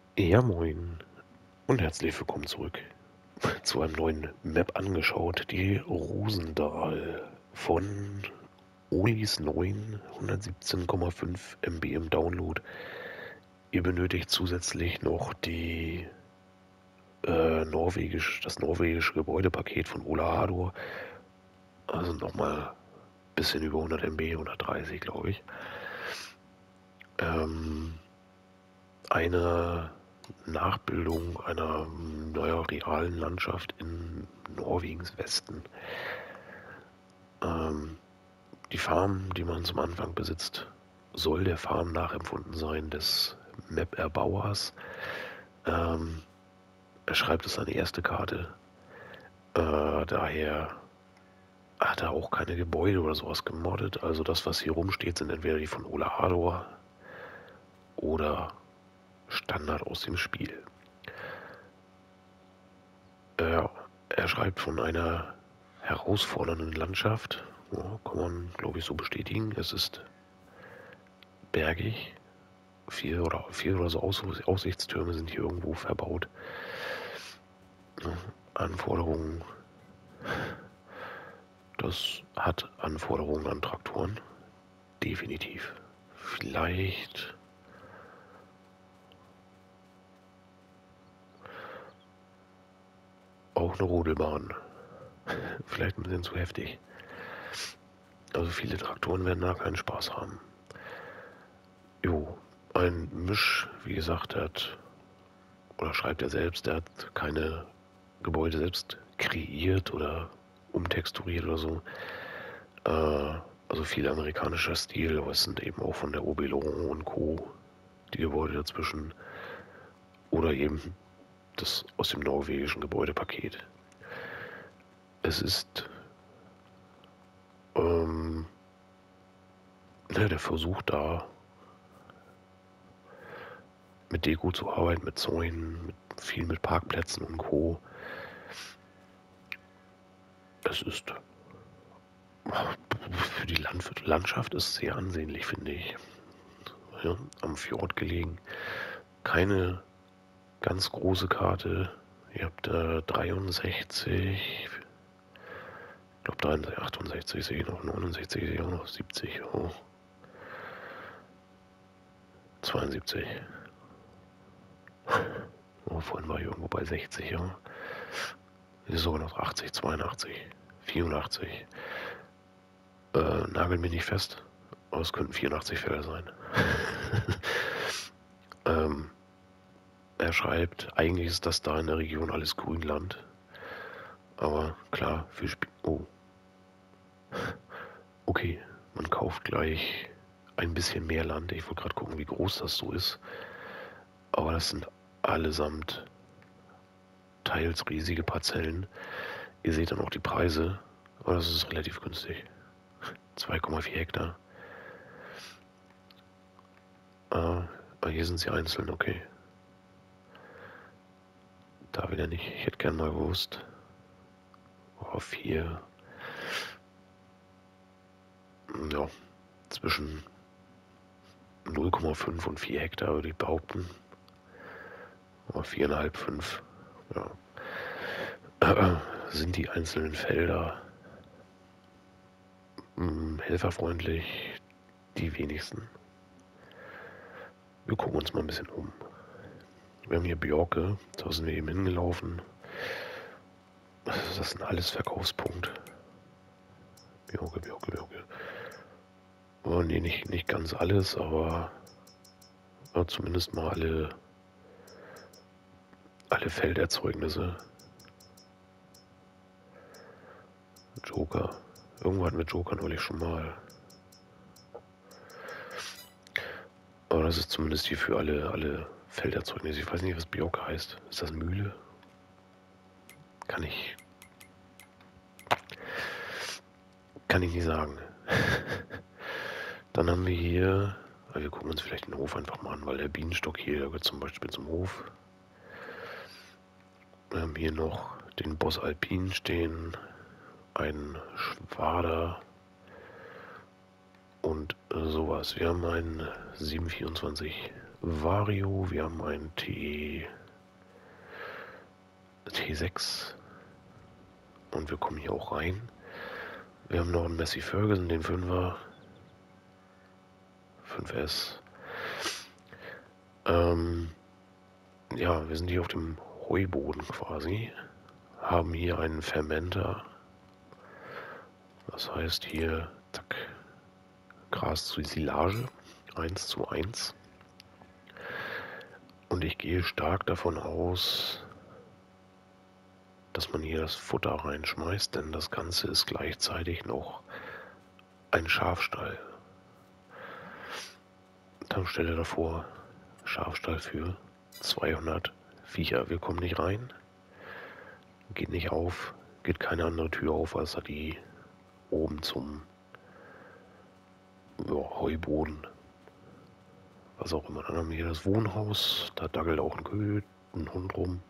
Ja, moin und herzlich willkommen zurück zu einem neuen Map angeschaut, die Rosendahl von Olis 9, 117,5 MB im Download. Ihr benötigt zusätzlich noch das norwegische Gebäudepaket von Ola Hador, also nochmal ein bisschen über 100 MB, 130 glaube ich. Eine Nachbildung einer realen Landschaft in Norwegens Westen. Die Farm, die man zum Anfang besitzt, soll der Farm nachempfunden sein des Map-Erbauers. Er schreibt es an die erste Karte. Daher hat er auch keine Gebäude oder sowas gemoddet. Also das, was hier rumsteht, sind entweder die von Ola Hador oder Standard aus dem Spiel. Er schreibt von einer herausfordernden Landschaft. Ja, kann man, glaube ich, so bestätigen. Es ist bergig. Vier oder so Aussichtstürme sind hier irgendwo verbaut. Ja, Anforderungen. Das hat Anforderungen an Traktoren. Definitiv. Vielleicht auch eine Rodelbahn. Vielleicht ein bisschen zu heftig. Also viele Traktoren werden da keinen Spaß haben. Jo, ein Misch, wie gesagt, oder schreibt er selbst, der hat keine Gebäude selbst kreiert oder umtexturiert oder so. Also viel amerikanischer Stil, aber es sind eben auch von der Oberon und Co. die Gebäude dazwischen. Oder eben das aus dem norwegischen Gebäudepaket. Es ist der Versuch da, mit Deko zu arbeiten, mit Zäunen, viel mit Parkplätzen und Co. Es ist für die Landschaft ist sehr ansehnlich, finde ich. Ja, am Fjord gelegen. Keine ganz große Karte. Ihr habt 63, ich glaube 63, 68 sehe ich noch, 69 sehe ich auch noch, 70, oh, 72. Oh, vorhin war ich irgendwo bei 60, ja. Hier ist sogar noch 80, 82, 84. Nagel mich nicht fest, aber es könnten 84 Felder sein. Er schreibt, eigentlich ist das da in der Region alles Grünland. Aber klar, für Oh, okay, man kauft gleich ein bisschen mehr Land. Ich wollte gerade gucken, wie groß das so ist. Aber das sind allesamt teils riesige Parzellen. Ihr seht dann auch die Preise. Aber das ist relativ günstig. 2,4 Hektar. Hier sind sie einzeln, okay. Da wieder nicht. Ich hätte gern mal gewusst. Auf hier. Ja, zwischen 0,5 und 4 Hektar würde ich behaupten. Aber 4,5, 5. Ja. Sind die einzelnen Felder helferfreundlich? Die wenigsten. Wir gucken uns mal ein bisschen um. Wir haben hier Bjorke, da sind wir eben hingelaufen. Das sind alles Verkaufspunkte. Bjorke, Bjorke, Bjorke. Oh, nee, nicht ganz alles, aber zumindest mal alle Felderzeugnisse. Joker. Irgendwo hatten wir Joker neulich schon mal. Aber das ist zumindest hier für alle Felderzeugnisse. Ich weiß nicht, was Bjork heißt. Ist das Mühle? Kann ich nicht sagen. Dann haben wir hier, wir gucken uns vielleicht den Hof einfach mal an, weil der Bienenstock hier, der gehört zum Beispiel zum Hof. Wir haben hier noch den Boss Alpin stehen, einen Schwader und sowas. Wir haben einen 724 Vario, wir haben einen T6 und wir kommen hier auch rein. Wir haben noch einen Messi Ferguson, den 5er, 5S. Ja, wir sind hier auf dem Heuboden quasi, haben hier einen Fermenter. Das heißt hier, zack, Gras zu Silage, 1:1. Und ich gehe stark davon aus, dass man hier das Futter reinschmeißt, denn das Ganze ist gleichzeitig noch ein Schafstall. Tankstelle davor, Schafstall für 200 Viecher. Wir kommen nicht rein, geht nicht auf, geht keine andere Tür auf, als die oben zum Heuboden. Was auch immer. Dann haben wir hier das Wohnhaus, da dackelt auch ein Hund rum.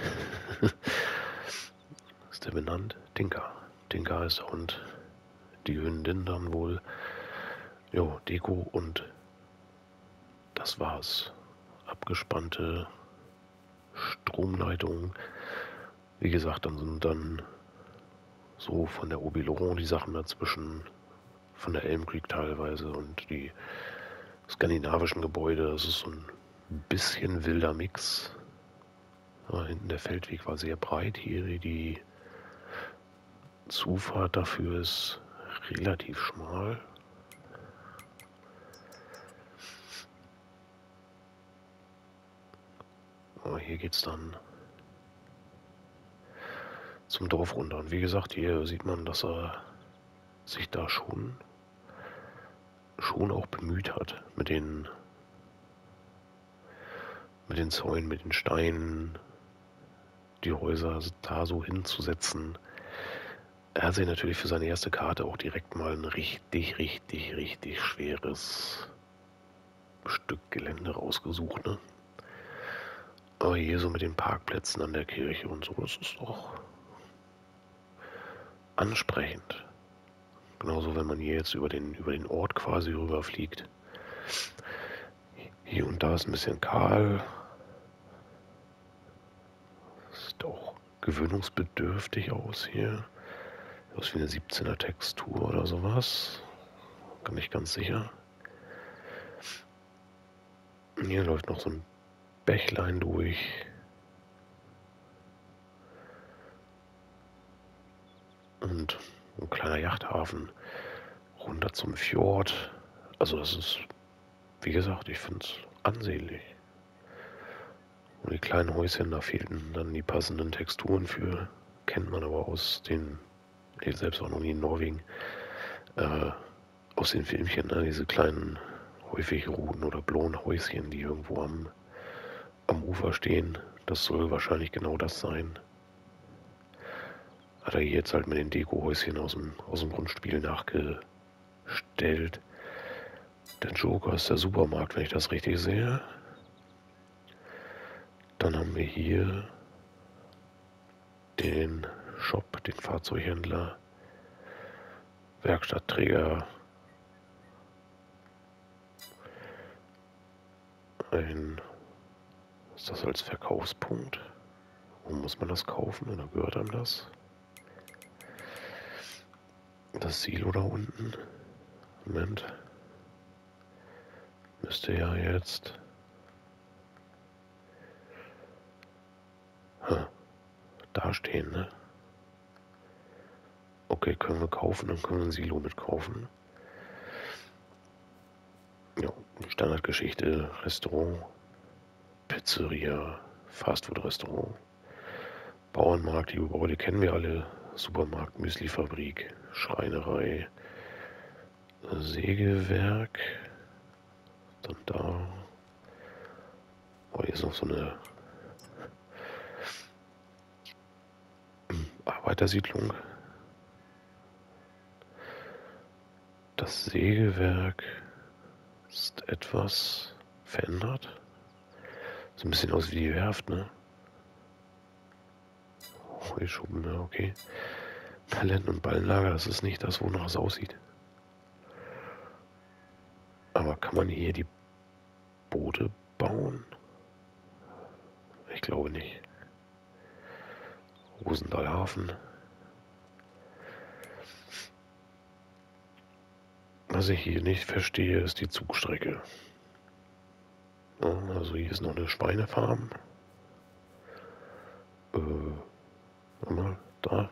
Ist der benannt? Tinker. Tinker heißt der Hund. Die Hündin dann wohl. Jo, Deko und das war's. Abgespannte Stromleitungen. Wie gesagt, dann sind dann so von der Obiloron die Sachen dazwischen, von der Elm Creek teilweise und die skandinavischen Gebäude. Das ist so ein bisschen wilder Mix. Ja, hinten der Feldweg war sehr breit. Hier die Zufahrt dafür ist relativ schmal. Aber hier geht es dann zum Dorf runter. Und wie gesagt, hier sieht man, dass er sich da schon auch bemüht hat mit den Zäunen, mit den Steinen, die Häuser da so hinzusetzen. Er hat sich natürlich für seine erste Karte auch direkt mal ein richtig schweres Stück Gelände rausgesucht, ne? Aber hier so mit den Parkplätzen an der Kirche und so, das ist doch ansprechend. Genauso, wenn man hier jetzt über den Ort quasi rüberfliegt. Hier und da ist ein bisschen kahl. Sieht auch gewöhnungsbedürftig aus hier. Aus wie eine 17er Textur oder sowas. Bin nicht ganz sicher. Hier läuft noch so ein Bächlein durch. Und ein kleiner Yachthafen runter zum Fjord. Also das ist, wie gesagt, ich finde es ansehnlich. Und die kleinen Häuschen, da fehlten dann die passenden Texturen für. Kennt man aber aus den, ich selbst auch noch nie in Norwegen, aus den Filmchen, ne? Diese kleinen, häufig roten oder blauen Häuschen, die irgendwo am Ufer stehen. Das soll wahrscheinlich genau das sein. Hat er jetzt halt mit den Deko-Häuschen aus dem Grundspiel nachgestellt. Der Joker ist der Supermarkt, wenn ich das richtig sehe. Dann haben wir hier den Shop, den Fahrzeughändler, Werkstattträger, ist das als Verkaufspunkt? Wo muss man das kaufen oder gehört einem das? Das Silo da unten. Moment. Müsste ja jetzt. Da stehen, ne? Okay, können wir kaufen, dann können wir ein Silo mitkaufen. Ja, Standardgeschichte, Restaurant, Pizzeria, Fastfood-Restaurant, Bauernmarkt, die Gebäude kennen wir alle. Supermarkt, Müslifabrik, Schreinerei, Sägewerk. Dann da. Oh, hier ist noch so eine Arbeitersiedlung. Das Sägewerk ist etwas verändert. Sieht ein bisschen aus wie die Werft, ne? Heuschuppen, ja, okay. Talent- und Ballenlager, das ist nicht das, wonach es aussieht. Aber kann man hier die Boote bauen? Ich glaube nicht. Rosendalhafen. Was ich hier nicht verstehe, ist die Zugstrecke. Ja, also hier ist noch eine Schweinefarm. Mal da.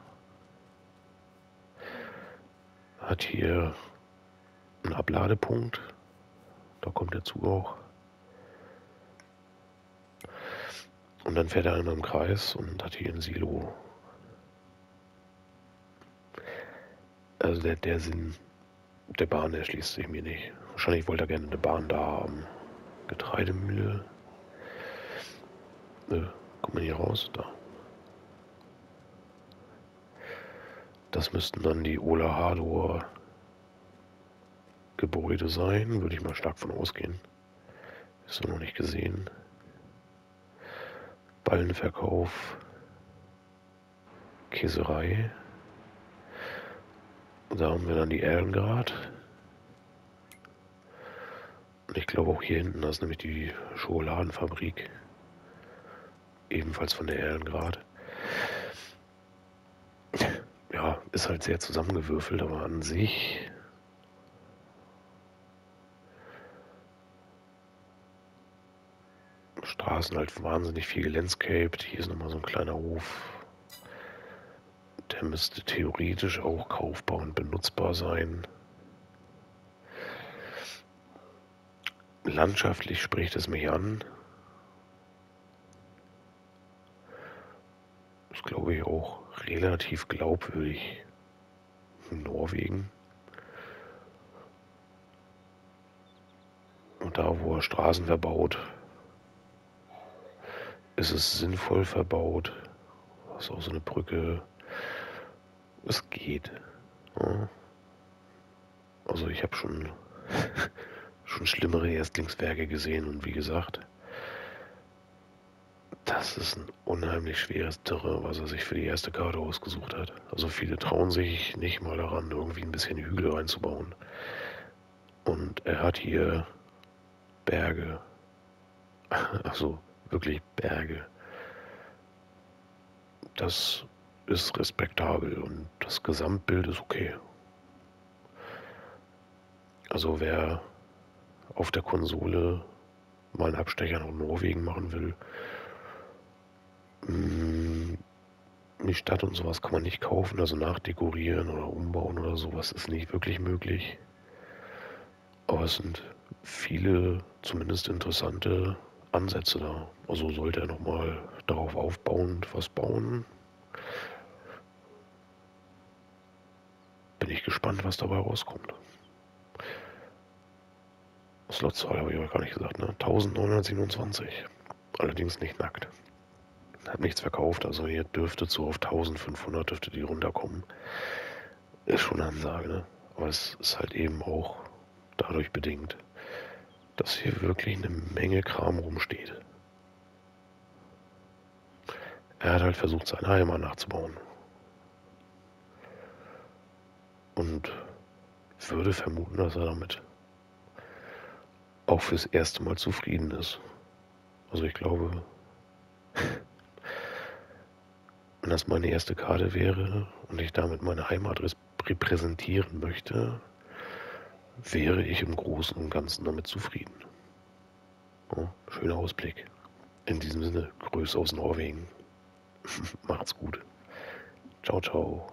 Hat hier einen Abladepunkt. Da kommt der Zug auch. Und dann fährt er einmal im Kreis und hat hier ein Silo. Also der Sinn der Bahn erschließt sich mir nicht. Wahrscheinlich wollte er gerne eine Bahn da haben. Getreidemühle. Kommt man hier raus? Da. Das müssten dann die Ola Hardware Gebäude sein, würde ich mal stark von ausgehen. Ist noch nicht gesehen. Ballenverkauf. Käserei. Da haben wir dann die Erlengrad. Und ich glaube auch hier hinten, das ist nämlich die Schokoladenfabrik. Ebenfalls von der Erlengrad. Ja, ist halt sehr zusammengewürfelt, aber an sich Straßen halt wahnsinnig viel gelandscaped. Hier ist nochmal so ein kleiner Hof. Der müsste theoretisch auch kaufbar und benutzbar sein. Landschaftlich spricht es mich an. Ist, glaube ich, auch relativ glaubwürdig in Norwegen. Und da, wo er Straßen verbaut, ist es sinnvoll verbaut. Das ist auch so eine Brücke. Es geht. Ja. Also ich habe schon schlimmere Erstlingswerke gesehen und wie gesagt, das ist ein unheimlich schweres Terrain, was er sich für die erste Karte ausgesucht hat. Also viele trauen sich nicht mal daran, irgendwie ein bisschen Hügel reinzubauen. Und er hat hier Berge. Also wirklich Berge. Das ist respektabel und das Gesamtbild ist okay. Also wer auf der Konsole mal einen Abstecher nach Norwegen machen will, die Stadt und sowas kann man nicht kaufen, also nachdekorieren oder umbauen oder sowas ist nicht wirklich möglich. Aber es sind viele, zumindest interessante Ansätze da. Also sollte er nochmal darauf aufbauend was bauen. Bin ich gespannt, was dabei rauskommt. Slotzahl habe ich aber gar nicht gesagt, ne? 1927. Allerdings nicht nackt. Hat nichts verkauft, also hier dürfte so auf 1500 dürfte die runterkommen. Ist schon eine Ansage, ne? Aber es ist halt eben auch dadurch bedingt, dass hier wirklich eine Menge Kram rumsteht. Er hat halt versucht, seine Heimat nachzubauen. Und würde vermuten, dass er damit auch fürs erste Mal zufrieden ist. Also ich glaube, wenn das meine erste Karte wäre und ich damit meine Heimat repräsentieren möchte, wäre ich im Großen und Ganzen damit zufrieden. Ja, schöner Ausblick. In diesem Sinne, Grüße aus Norwegen. Macht's gut. Ciao, ciao.